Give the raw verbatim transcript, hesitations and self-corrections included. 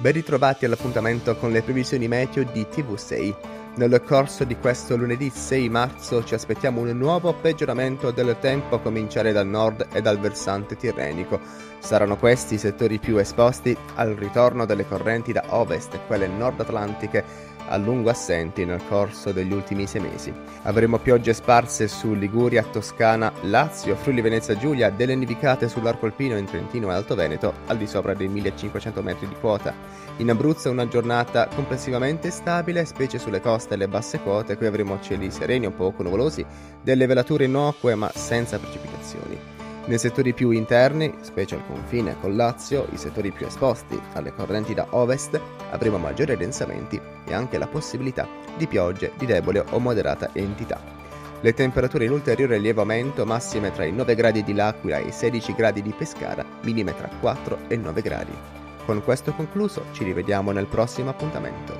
Ben ritrovati all'appuntamento con le previsioni meteo di T V sei. Nel corso di questo lunedì sei marzo ci aspettiamo un nuovo peggioramento del tempo a cominciare dal nord e dal versante tirrenico. Saranno questi i settori più esposti al ritorno delle correnti da ovest e quelle nord atlantiche a lungo assenti nel corso degli ultimi sei mesi. Avremo piogge sparse su Liguria, Toscana, Lazio, Friuli Venezia Giulia, delle nevicate sull'arco alpino in Trentino e Alto Veneto al di sopra dei millecinquecento metri di quota. In Abruzzo una giornata complessivamente stabile, specie sulle coste e le basse quote. Qui avremo cieli sereni un poco nuvolosi, delle velature innocue ma senza precipitazioni. Nei settori più interni, specie al confine con Lazio, i settori più esposti alle correnti da ovest, avremo maggiori addensamenti e anche la possibilità di piogge di debole o moderata entità. Le temperature in ulteriore lieve aumento, massime tra i nove gradi di L'Aquila e i sedici gradi di Pescara, minime tra quattro e nove gradi. Con questo concluso, ci rivediamo nel prossimo appuntamento.